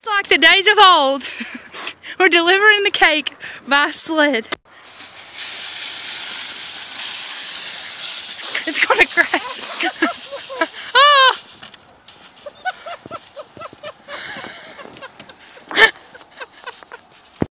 like the days of old. We're delivering the cake by sled. It's gonna crash.